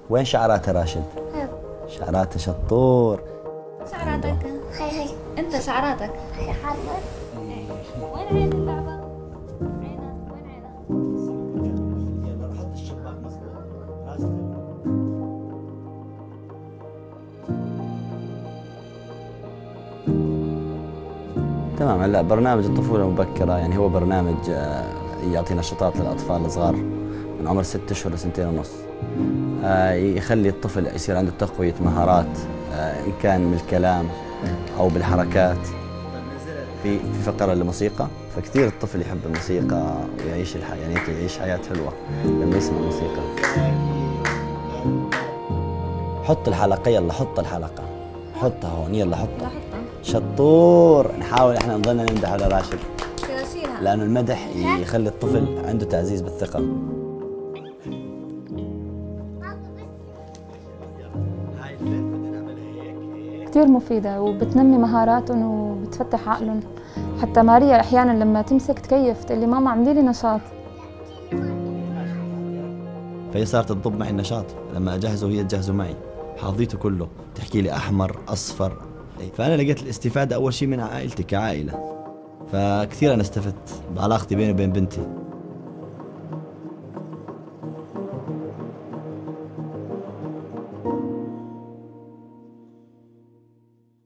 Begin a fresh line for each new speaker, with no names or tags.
وين شعراتها راشد؟ شعراتها شطور.
شعراتك هي انت شعراتك هي حاضر. وين عين اللعبة؟ عينها وين عينها؟
يلا حط الشباك مظبوط. تمام. هلا برنامج الطفولة المبكرة يعني هو برنامج يعطي نشاطات للأطفال الصغار من عمر 6 أشهر ل2.5 سنين، يخلي الطفل يصير عنده تقوية مهارات إن كان من الكلام أو بالحركات. في فقرة للموسيقى، فكثير الطفل يحب الموسيقى ويعيش يعني يعيش حياة حلوة لما يسمع موسيقى. حط الحلقة، يلا حط الحلقة، حطها هون، يلا حطها. شطور. نحاول احنا نضلنا نمدح على راشد لأنه المدح يخلي الطفل عنده تعزيز بالثقة.
كتير مفيدة وبتنمي مهاراتهم وبتفتح عقلهم. حتى ماريا أحياناً لما تمسك تكيف تقول لي ماما عملي لي نشاط.
فهي صارت تضب معي النشاط، لما أجهزه وهي تجهزه معي، حافظيته كله، تحكي لي أحمر أصفر. فأنا لقيت الاستفادة أول شيء من عائلتي كعائلة، فكثير أنا استفدت بعلاقتي بيني وبين بنتي.